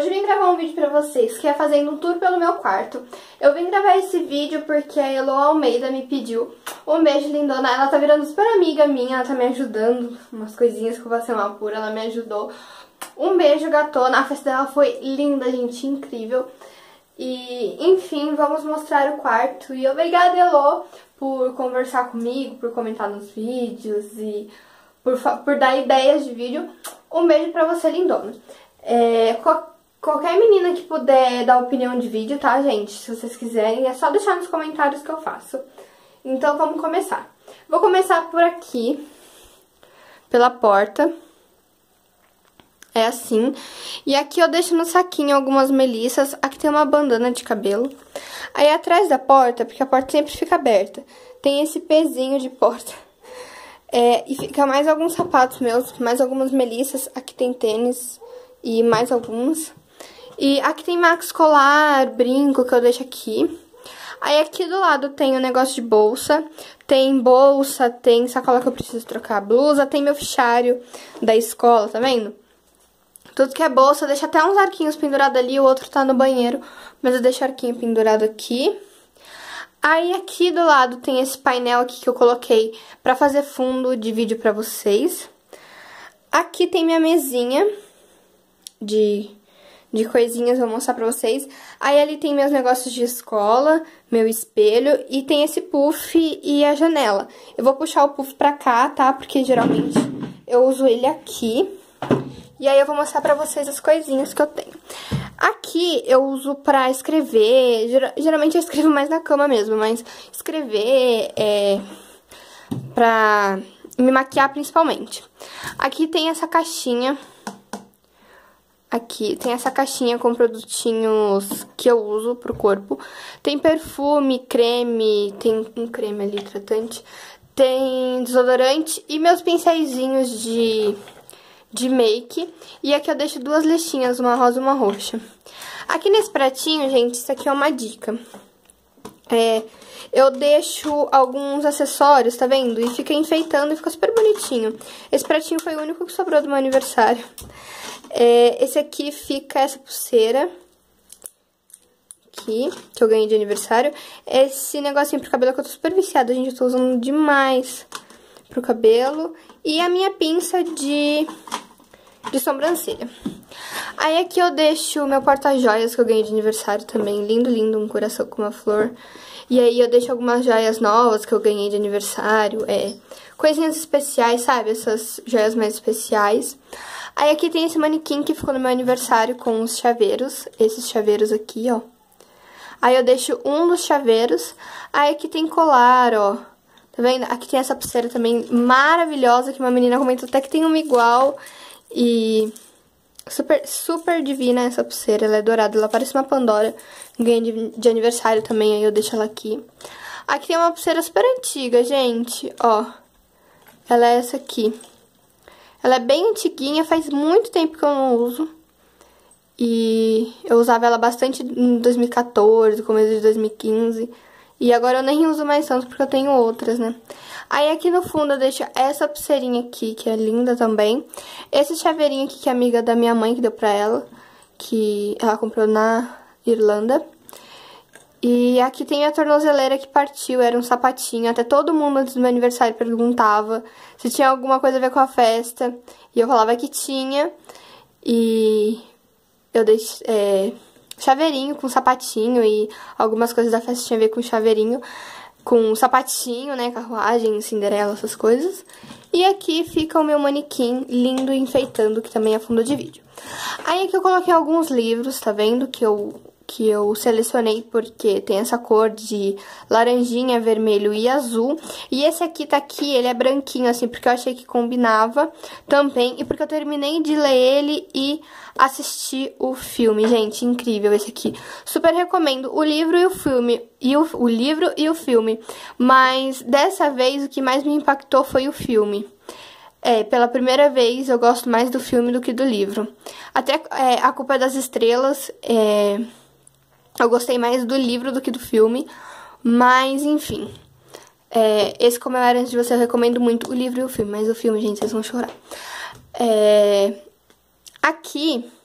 Hoje eu vim gravar um vídeo pra vocês, que é fazendo um tour pelo meu quarto. Eu vim gravar esse vídeo porque a Elo Almeida me pediu. Um beijo, lindona. Ela tá virando super amiga minha, ela tá me ajudando. Umas coisinhas que eu vou ser uma pura, ela me ajudou. Um beijo, gatona. A festa dela foi linda, gente, incrível. E, enfim, vamos mostrar o quarto. E obrigada, Elo, por conversar comigo, por comentar nos vídeos e por dar ideias de vídeo. Um beijo pra você, lindona. Qualquer menina que puder dar opinião de vídeo, tá, gente? Se vocês quiserem, é só deixar nos comentários que eu faço. Então, vamos começar. Vou começar por aqui, pela porta. É assim. E aqui eu deixo no saquinho algumas melissas. Aqui tem uma bandana de cabelo. Aí atrás da porta, porque a porta sempre fica aberta, tem esse pezinho de porta. E fica mais alguns sapatos meus, mais algumas melissas. Aqui tem tênis e mais algumas. E aqui tem max colar, brinco que eu deixo aqui. Aí aqui do lado tem o negócio de bolsa. Tem bolsa, tem sacola que eu preciso trocar a blusa. Tem meu fichário da escola, tá vendo? Tudo que é bolsa, deixa até uns arquinhos pendurados ali. O outro tá no banheiro, mas eu deixo arquinho pendurado aqui. Aí aqui do lado tem esse painel aqui que eu coloquei pra fazer fundo de vídeo pra vocês. Aqui tem minha mesinha de coisinhas, vou mostrar pra vocês. Aí ali tem meus negócios de escola, meu espelho e tem esse puff e a janela. Eu vou puxar o puff pra cá, tá? Porque geralmente eu uso ele aqui. E aí eu vou mostrar pra vocês as coisinhas que eu tenho. Aqui eu uso pra escrever, geralmente eu escrevo mais na cama mesmo, mas escrever pra me maquiar principalmente. Aqui tem essa caixinha. Aqui tem essa caixinha com produtinhos que eu uso pro corpo. Tem perfume, creme, tem um creme ali hidratante, tem desodorante e meus pincéisinhos de make. E aqui eu deixo duas listinhas, uma rosa e uma roxa. Aqui nesse pratinho, gente, isso aqui é uma dica. Eu deixo alguns acessórios, tá vendo? E fica enfeitando e fica super bonitinho. Esse pratinho foi o único que sobrou do meu aniversário. Esse aqui fica essa pulseira aqui, que eu ganhei de aniversário. Esse negocinho pro cabelo que eu tô super viciada, gente, eu tô usando demais pro cabelo. E a minha pinça de sobrancelha. Aí aqui eu deixo o meu porta-joias que eu ganhei de aniversário também. Lindo, lindo, um coração com uma flor. E aí eu deixo algumas joias novas que eu ganhei de aniversário. Coisinhas especiais, sabe? Essas joias mais especiais. Aí aqui tem esse manequim que ficou no meu aniversário com os chaveiros. Esses chaveiros aqui, ó. Aí eu deixo um dos chaveiros. Aí aqui tem colar, ó. Tá vendo? Aqui tem essa pulseira também maravilhosa, que uma menina comentou até que tem uma igual. E super, super divina essa pulseira, ela é dourada, ela parece uma Pandora. Ganhei de aniversário também, aí eu deixo ela aqui. Aqui tem uma pulseira super antiga, gente, ó. Ela é essa aqui. Ela é bem antiguinha, faz muito tempo que eu não uso. E eu usava ela bastante em 2014, começo de 2015. E agora eu nem uso mais tanto porque eu tenho outras, né? Aí aqui no fundo eu deixo essa pulseirinha aqui, que é linda também. Esse chaveirinho aqui que é amiga da minha mãe, que deu pra ela. Que ela comprou na Irlanda. E aqui tem a tornozeleira que partiu, era um sapatinho. Até todo mundo antes do meu aniversário perguntava se tinha alguma coisa a ver com a festa. E eu falava que tinha. E eu deixei chaveirinho com sapatinho e algumas coisas da festa tinha a ver com chaveirinho, com sapatinho, né, carruagem, Cinderela, essas coisas. E aqui fica o meu manequim lindo enfeitando, que também é fundo de vídeo. Aí aqui eu coloquei alguns livros, tá vendo, que eu selecionei porque tem essa cor de laranjinha, vermelho e azul. E esse aqui tá aqui, ele é branquinho assim, porque eu achei que combinava também. E porque eu terminei de ler ele e assisti o filme. Gente, incrível esse aqui. Super recomendo o livro e o filme. O livro e o filme. Mas dessa vez o que mais me impactou foi o filme. Pela primeira vez eu gosto mais do filme do que do livro. Até A Culpa é das Estrelas, eu gostei mais do livro do que do filme, mas enfim. Esse, como eu era antes de você, eu recomendo muito o livro e o filme, mas o filme, gente, vocês vão chorar. Aqui,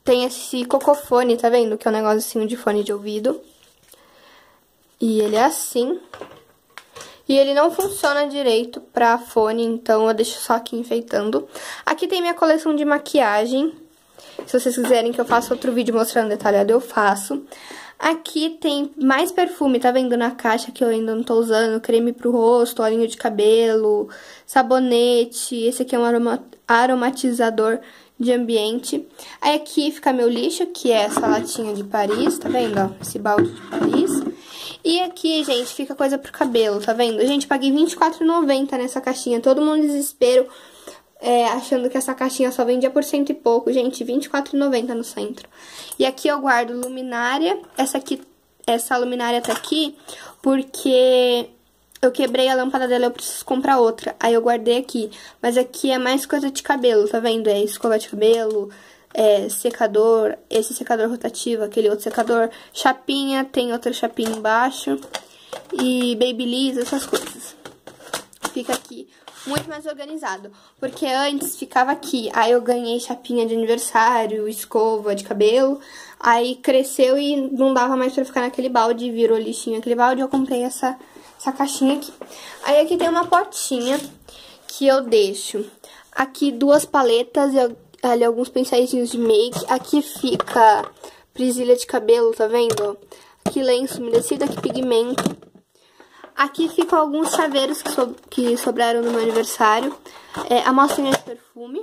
tem esse cocofone, tá vendo? Que é um negocinho de fone de ouvido. E ele é assim. E ele não funciona direito pra fone, então eu deixo só aqui enfeitando. Aqui tem minha coleção de maquiagem. Se vocês quiserem que eu faça outro vídeo mostrando detalhado, eu faço. Aqui tem mais perfume, tá vendo na caixa que eu ainda não tô usando. Creme pro rosto, olhinho de cabelo, sabonete. Esse aqui é um aromatizador de ambiente. Aí aqui fica meu lixo, que é essa latinha de Paris, tá vendo, ó? Esse balde de Paris. E aqui, gente, fica coisa pro cabelo, tá vendo? Gente, paguei R$24,90 nessa caixinha. Todo mundo em desespero, achando que essa caixinha só vendia por cento e pouco. Gente, R$24,90 no centro. E aqui eu guardo luminária. Essa luminária tá aqui porque eu quebrei a lâmpada dela, eu preciso comprar outra. Aí eu guardei aqui. Mas aqui é mais coisa de cabelo, tá vendo? É escova de cabelo, secador, esse secador rotativo, aquele outro secador, chapinha, tem outra chapinha embaixo. E Babyliss, essas coisas. Fica aqui muito mais organizado, porque antes ficava aqui, aí eu ganhei chapinha de aniversário, escova de cabelo, aí cresceu e não dava mais pra ficar naquele balde, virou lixinho aquele balde, eu comprei essa caixinha aqui. Aí aqui tem uma potinha que eu deixo aqui 2 paletas e ali alguns pensaizinhos de make. Aqui fica presilha de cabelo, tá vendo? Aqui lenço umedecido, aqui pigmento. Aqui ficam alguns chaveiros que sobraram no meu aniversário. Amostrinha de perfume.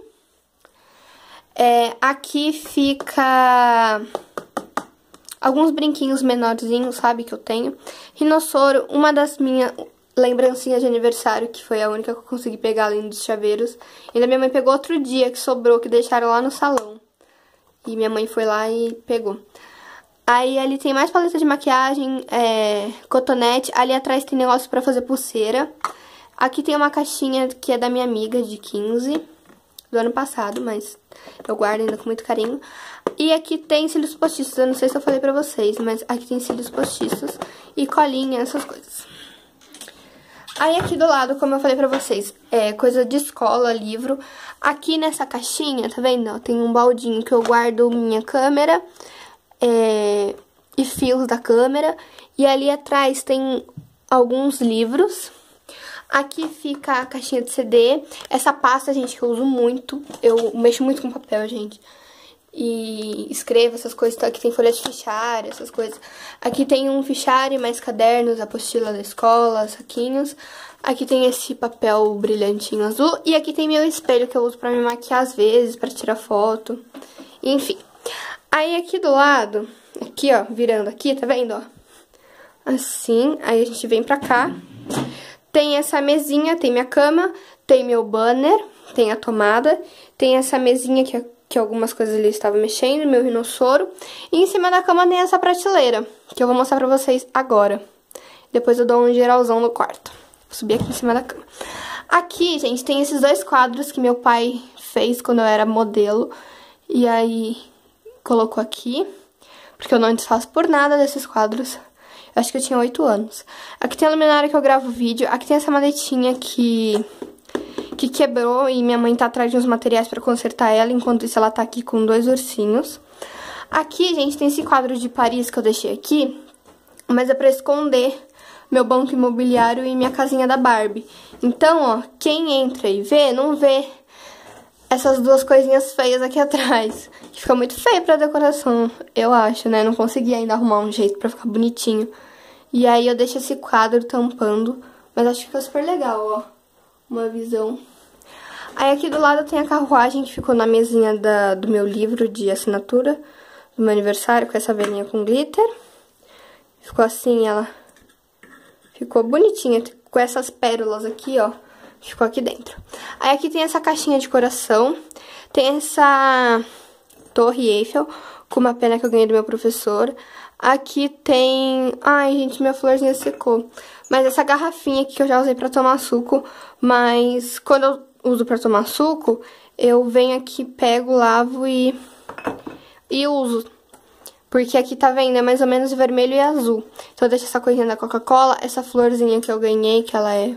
Aqui fica alguns brinquinhos menorzinhos, sabe, que eu tenho. Rinossoro, uma das minhas lembrancinhas de aniversário, que foi a única que eu consegui pegar além dos chaveiros. Ainda minha mãe pegou outro dia, que sobrou, que deixaram lá no salão. E minha mãe foi lá e pegou. Aí ali tem mais paleta de maquiagem, cotonete. Ali atrás tem negócio pra fazer pulseira. Aqui tem uma caixinha que é da minha amiga, de 15, do ano passado, mas eu guardo ainda com muito carinho. E aqui tem cílios postiços, eu não sei se eu falei pra vocês, mas aqui tem cílios postiços e colinha, essas coisas. Aí aqui do lado, como eu falei pra vocês, coisa de escola, livro. Aqui nessa caixinha, tá vendo? Ó, tem um baldinho que eu guardo minha câmera e fios da câmera. E ali atrás tem alguns livros. Aqui fica a caixinha de CD. Essa pasta, gente, que eu uso muito. Eu mexo muito com papel, gente. E escrevo essas coisas. Então aqui tem folha de fichário, essas coisas. Aqui tem um fichário, mais cadernos, apostila da escola, saquinhos. Aqui tem esse papel brilhantinho azul. E aqui tem meu espelho que eu uso pra me maquiar às vezes, pra tirar foto. Enfim. Aí aqui do lado, aqui ó, virando aqui, tá vendo, ó? Assim, aí a gente vem pra cá. Tem essa mesinha, tem minha cama, tem meu banner, tem a tomada. Tem essa mesinha que algumas coisas ali estavam mexendo, meu rinossoro. E em cima da cama tem essa prateleira, que eu vou mostrar pra vocês agora. Depois eu dou um geralzão no quarto. Vou subir aqui em cima da cama. Aqui, gente, tem esses 2 quadros que meu pai fez quando eu era modelo. E aí colocou aqui, porque eu não desfaço por nada desses quadros. Eu acho que eu tinha 8 anos. Aqui tem a luminária que eu gravo vídeo. Aqui tem essa maletinha que quebrou e minha mãe tá atrás de uns materiais pra consertar ela. Enquanto isso, ela tá aqui com 2 ursinhos. Aqui, gente, tem esse quadro de Paris que eu deixei aqui, mas é pra esconder meu banco imobiliário e minha casinha da Barbie. Então, ó, quem entra e vê, não vê essas 2 coisinhas feias aqui atrás. Que fica muito feio pra decoração, eu acho, né? Não consegui ainda arrumar um jeito pra ficar bonitinho. E aí eu deixo esse quadro tampando, mas acho que fica super legal, ó. Uma visão. Aí aqui do lado tem a carruagem que ficou na mesinha do meu livro de assinatura do meu aniversário, com essa velhinha com glitter. Ficou assim, ela ficou bonitinha, com essas pérolas aqui, ó. Ficou aqui dentro. Aí aqui tem essa caixinha de coração. Tem essa torre Eiffel com uma pena que eu ganhei do meu professor. Aqui tem... Ai, gente, minha florzinha secou. Mas essa garrafinha aqui que eu já usei pra tomar suco. Mas quando eu uso pra tomar suco, eu venho aqui, pego, lavo e uso. Porque aqui tá vendo, é mais ou menos vermelho e azul. Então eu deixo essa coisinha da Coca-Cola, essa florzinha que eu ganhei, que ela é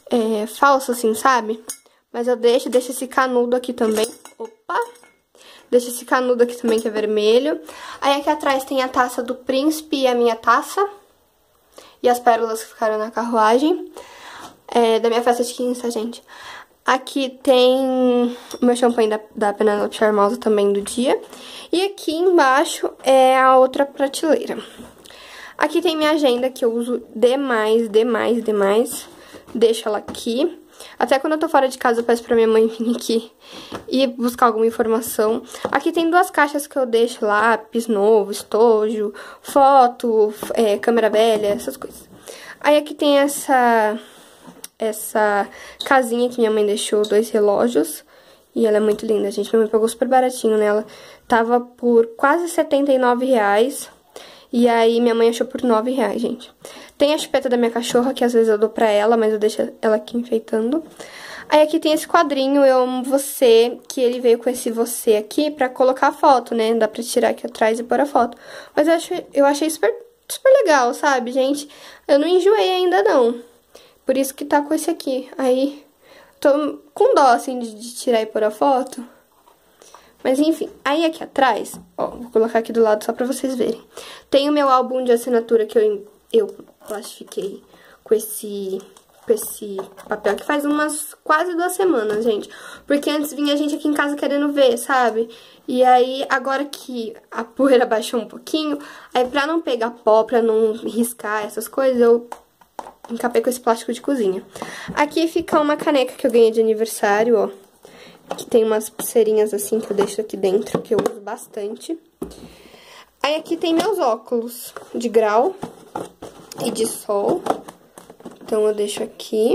falsa, assim, sabe? Mas eu deixo esse canudo aqui também. Opa! Deixa esse canudo aqui também, que é vermelho. Aí aqui atrás tem a taça do príncipe e a minha taça. E as pérolas que ficaram na carruagem. Da minha festa de 15, tá, gente? Aqui tem o meu champanhe da Penélope Charmosa também do dia. E aqui embaixo é a outra prateleira. Aqui tem minha agenda, que eu uso demais. Deixo ela aqui. Até quando eu tô fora de casa eu peço pra minha mãe vir aqui e buscar alguma informação. Aqui tem 2 caixas que eu deixo, lápis novo, estojo, foto, câmera velha, essas coisas. Aí aqui tem essa casinha que minha mãe deixou, 2 relógios. E ela é muito linda, gente. Minha mãe pagou super baratinho nela. Tava por quase R$79. E aí minha mãe achou por R$9, gente. Tem a chupeta da minha cachorra, que às vezes eu dou pra ela, mas eu deixo ela aqui enfeitando. Aí aqui tem esse quadrinho, Eu Amo Você, que ele veio com esse você aqui pra colocar a foto, né? Dá pra tirar aqui atrás e pôr a foto. Mas eu achei super legal, sabe, gente? Eu não enjoei ainda, não. Por isso que tá com esse aqui. Aí, tô com dó, assim, de tirar e pôr a foto. Mas enfim, aí aqui atrás, ó, vou colocar aqui do lado só pra vocês verem. Tem o meu álbum de assinatura que eu plastifiquei com esse papel que faz umas quase 2 semanas, gente. Porque antes vinha gente aqui em casa querendo ver, sabe? E aí, agora que a poeira baixou um pouquinho, aí pra não pegar pó, pra não riscar essas coisas, eu encapei com esse plástico de cozinha. Aqui fica uma caneca que eu ganhei de aniversário, ó. Que tem umas pulseirinhas assim que eu deixo aqui dentro, que eu uso bastante. Aí aqui tem meus óculos de grau e de sol. Então eu deixo aqui.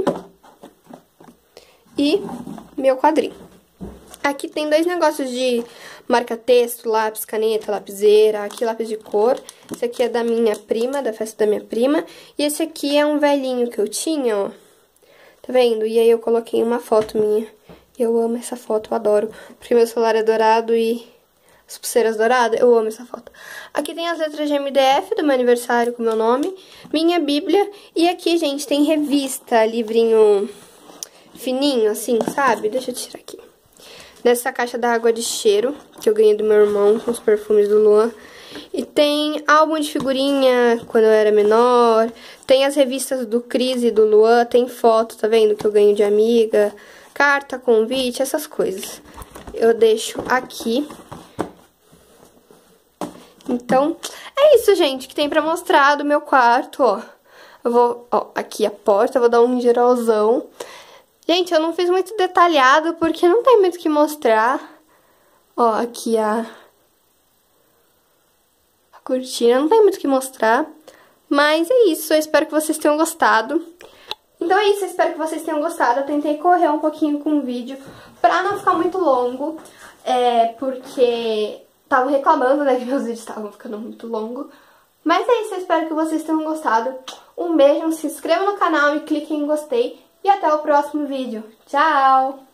E meu quadrinho. Aqui tem 2 negócios de marca-texto, lápis, caneta, lapiseira. Aqui lápis de cor. Esse aqui é da minha prima, da festa da minha prima. E esse aqui é um velhinho que eu tinha, ó. Tá vendo? E aí eu coloquei uma foto minha. Eu amo essa foto, eu adoro. Porque meu celular é dourado e as pulseiras douradas, eu amo essa foto. Aqui tem as letras de MDF do meu aniversário com meu nome. Minha bíblia. E aqui, gente, tem revista, livrinho fininho, assim, sabe? Deixa eu tirar aqui. Nessa caixa da água de cheiro, que eu ganhei do meu irmão, com os perfumes do Luan. E tem álbum de figurinha quando eu era menor. Tem as revistas do Cris e do Luan. Tem foto, tá vendo? Que eu ganho de amiga. Carta, convite, essas coisas. Eu deixo aqui. Então, é isso, gente, que tem pra mostrar do meu quarto, ó. Eu vou, ó, aqui a porta, eu vou dar um geralzão. Gente, eu não fiz muito detalhado, porque não tem muito o que mostrar. Ó, aqui a cortina, não tem muito o que mostrar. Mas é isso, eu espero que vocês tenham gostado. Então é isso, eu espero que vocês tenham gostado. Eu tentei correr um pouquinho com o vídeo pra não ficar muito longo, porque estavam reclamando, né, que meus vídeos estavam ficando muito longos. Mas é isso, eu espero que vocês tenham gostado. Um beijo, se inscreva no canal e clique em gostei. E até o próximo vídeo. Tchau!